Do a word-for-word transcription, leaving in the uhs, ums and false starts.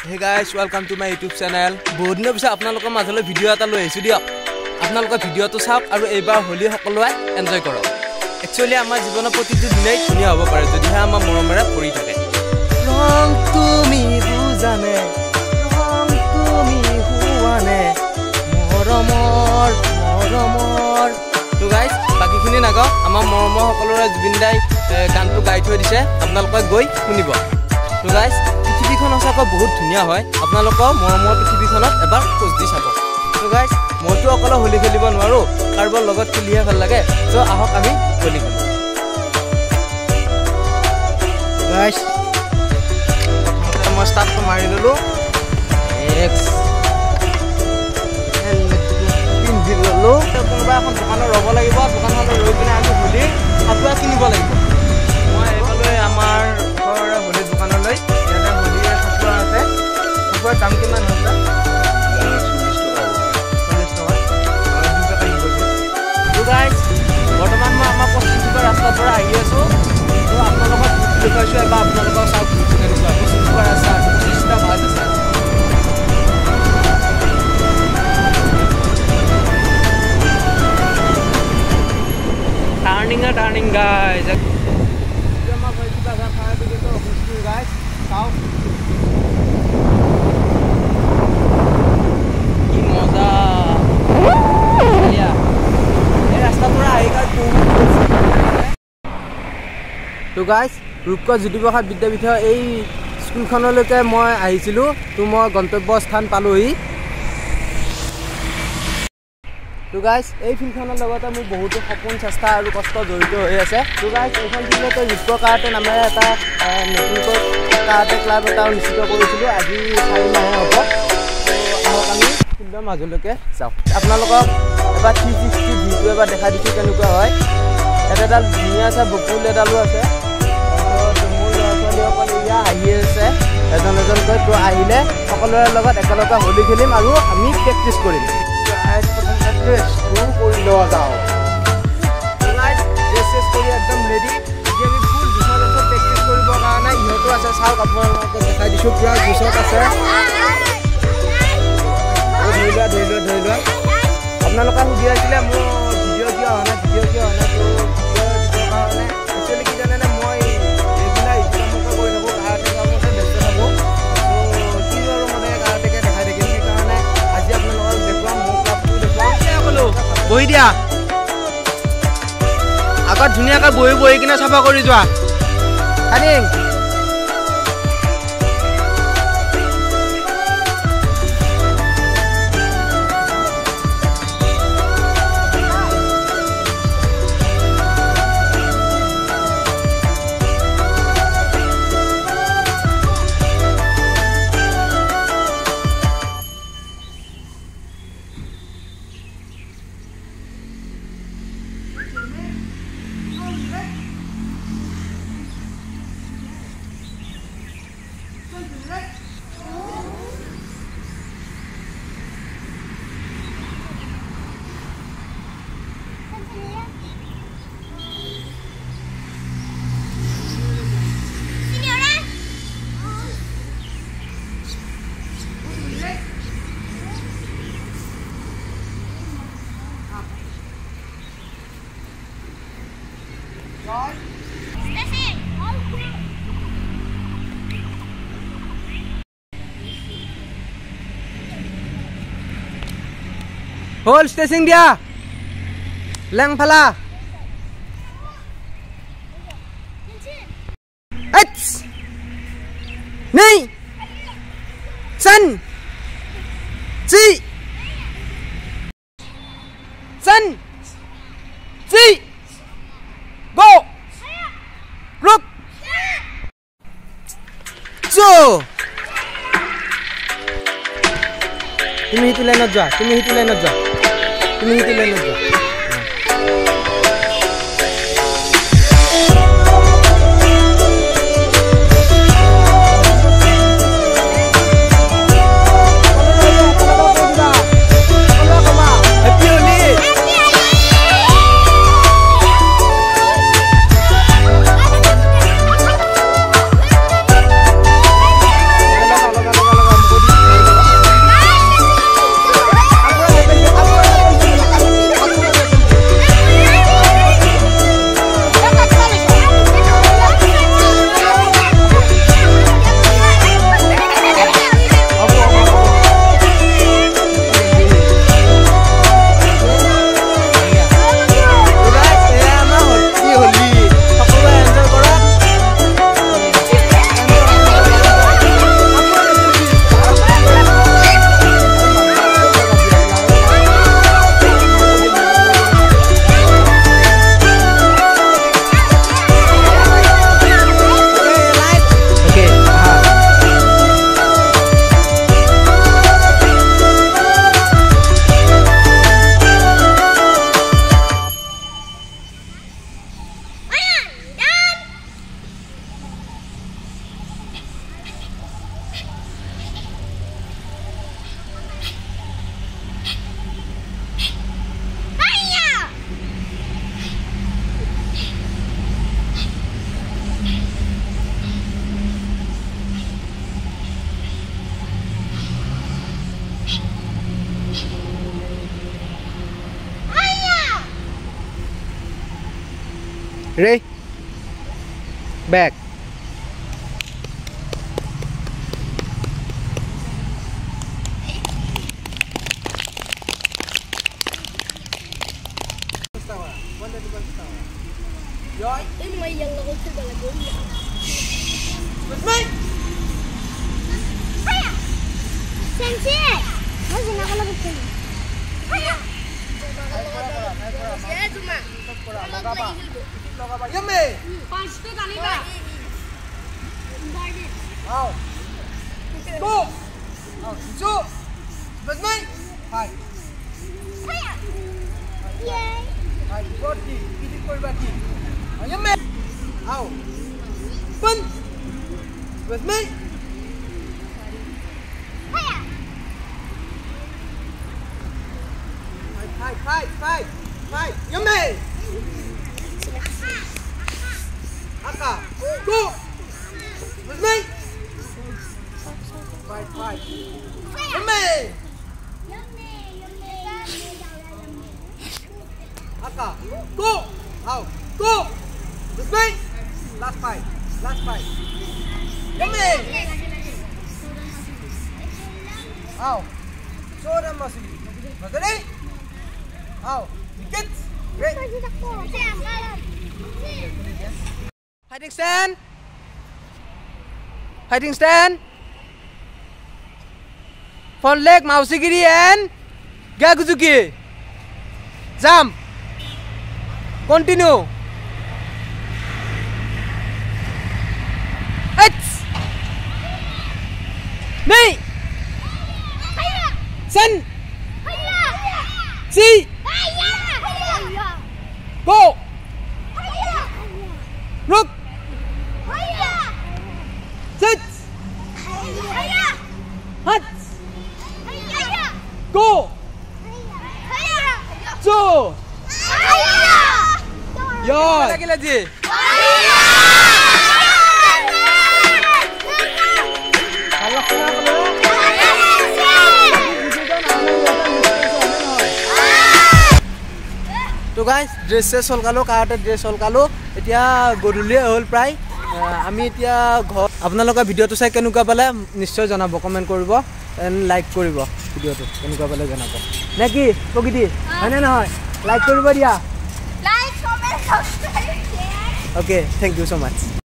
Hey guys, welcome to my YouTube channel. বহুত দিনৰ পিছত আপোনালোকৰ মাজলৈ ভিডিঅ' এটা লৈ আহিছো দিয়ক। আপোনালোকৰ ভিডিঅ'টো চাওক আৰু এইবাৰ হোলি সকলোৱে এনজয় কৰক। একচুয়ালি আমাৰ জীৱনৰ প্ৰতিটো দিনেই ধুনীয়া হ'ব পাৰে যদিহে আমাৰ মৰমেৰে ভৰি থাকে। ৰং তুমি বুজানে, ৰং তুমি হুৱানে, মৰমৰ মৰমৰ। তো গাইজ বাকীখিনি নাগাওঁ, আমাৰ মৰমৰ সকলোৰে জুবিন দাই গানটো গাই থৈ দিছে, আপোনালোকে গৈ শুনিব। তো গাইজ পৃথিৱীখন সঁচাকৈ বহুত ধুনীয়া হয়, আপোনালোকৰ মৰমৰ পৃথিৱীখনত এবাৰ খোজ দি চাব। তো গাইজ মইতো অকলে হোলী খেলিব নোৱাৰোঁ, কাৰোবাৰ লগত খেলিহে ভাল লাগে। চ' আহক আমি হোলী খেলোঁ। গাইজ প্ৰথমতে মই ষ্টাৰ্টটো মাৰি ল'লোঁ, পিন্ধি ল'লোঁ। কোনোবা এখন দোকানত ৰ'ব লাগিব, দোকানখনত ৰৈ কিনে আমি হোলী ফাকুৱা কিনিব লাগিব। মই এইফালে আমাৰ ওচৰৰে হোলী দোকানলৈ, ইয়াতে হোলী ফাকুৱা আছে। ফাকুৱাৰ দাম কিমান হৈছে? বৰ্তমান মই আমাৰ পশ্চিম চুকৰ ৰাস্তাৰ পৰা আহি আছোঁ। তো আপোনালোকক দেখুৱাইছোঁ এবাৰ, আপোনালোকক চাওক কেনেকুৱা পশ্চিম চুকৰ ৰাস্তা, পঁচিছটা ভাল আছে। টাৰ্ণিঙে টাৰ্ণিং গাইজ, আমাৰ কিবা খাই কিন্তু অফিচটো গাইজ চাওক কি মজা। তো গাইজ ৰূপকোঁৱৰ জ্যোতিপ্ৰসাদ বিদ্যাপীঠৰ এই স্কুলখনলৈকে মই আহিছিলোঁ। তো মই গন্তব্যস্থান পালোহি। তো গাইজ এই ফিল্ডখনৰ লগতে মোৰ বহুতো সপোন, চেষ্টা আৰু কষ্ট জড়িত হৈ আছে। তো গাইজ এইখন ফিল্ডতে ৰূপকোঁৱৰ কাৰাটে নামেৰে এটা নতুনকৈ কাৰাটে ক্লাব এটা অনুষ্ঠিত কৰিছিলোঁ, আজি চাৰি মাহে হ'ব। তো আহক আমি ফিল্ডৰ মাজলৈকে যাওঁ, আপোনালোকক এবাৰ থ্ৰী ছিক্সটি ভিউটো এবাৰ দেখাই দিছোঁ কেনেকুৱা হয়। ইয়াত এডাল ধুনীয়া আছে, বকুল এডালো আছে। তাৰপিছত মোৰ ল'ৰা ছোৱালীসকল এয়া আহি আছে এজন এজনকৈ। তো আহিলে সকলোৰে লগত একেলগে হোলী খেলিম আৰু আমি প্ৰেক্টিচ কৰিম। কৰি লোৱা যাওঁ, ড্ৰেছ চেছ কৰি একদম ৰেডি। আজি আমি ফুল জোচত আছোঁ প্ৰেক্টিচ কৰিবৰ কাৰণে। ইহঁতো আছে, চাওক আপোনালোকক দেখাই দিছোঁ, পূৰা জোচত আছে। ধৰি লোৱা ধৰি লোৱা ধৰি লোৱা আপোনালোকে সুধি আছিলে মোৰ ভিডিঅ' কিয় অহা নাই, ভিডিঅ' কিয় অহা নাই। তো ভিডিঅ' দিবৰ কাৰণে একচুৱেলি কি জানেনে, মই ৰেগুলাৰ ইটো কামকে কৰি থাকোঁ, কাৰাটে কামতে ব্যস্ত থাকোঁ। তো কি আৰু মানে কাৰাটেকে দেখাই থাকিম, সেইকাৰণে আজি আপোনালোকক দেখুৱাম, মোৰ ক্লাবটো দেখুৱাম। ক'লোঁ বহি দিয়া, আগত ধুনীয়াকৈ বহি বহি কিনে চাফা কৰি যোৱা। খানিং হল ষ্টেচিং দিয়া, লেং ফালা। নেই চান চি চান চি গো গ্ৰুপ চো। তুমি সেইটো লাইনত যোৱা, তুমি সেইটো লাইনত যোৱা, তুমি সেইটো লাইনত যোৱা। Ready? Back. Rồi. Em mày dần là con xin là gửi vậy. Bật mày. Hiya. Sensei. Nó gì nào có làm gì? Hiya. Saya cuma. Lagaba. Lagaba. Yummy. પાંચ તો તાલી કા. Ao. Go. Ao. Chu. Bật mày. Hai. Hiya. Yay. Hai. Body. Kiti koi baki. Yummy. Ao. Pun. Bật mày. Hiya. Hai. Hai. Hai. Hai. Yummy. Aka. Go. Bật mày. Hai. Hai. Yummy. Aka. Go. Ao. Go. Bật mày. Last five. Last five. Yummy. Ao. Show them mercy. Ready? Ao. Wicket. Ready. Hiding stand. Hiding stand. Front leg mausigiri and gaguzuki. Jump. Continue. H. Knee. Sun. See. Go. Look. Sit. Hut. Go. Two. Yo. Lagi lagi. তো guys dress চেছ হলকালো karate dress হলকালো এতিয়া গধূলি হ'ল প্ৰায় আমি এতিয়া ঘৰ আপোনালোকে ভিডিঅ'টো চাই কেনেকুৱা পালে নিশ্চয় জনাব কমেণ্ট কৰিব এণ্ড লাইক কৰিব ভিডিঅ'টো কেনেকুৱা পালে জনাব নে কি প্ৰকৃতি হয়নে নহয় লাইক কৰিব দিয়া like comment subscribe okay thank you so' much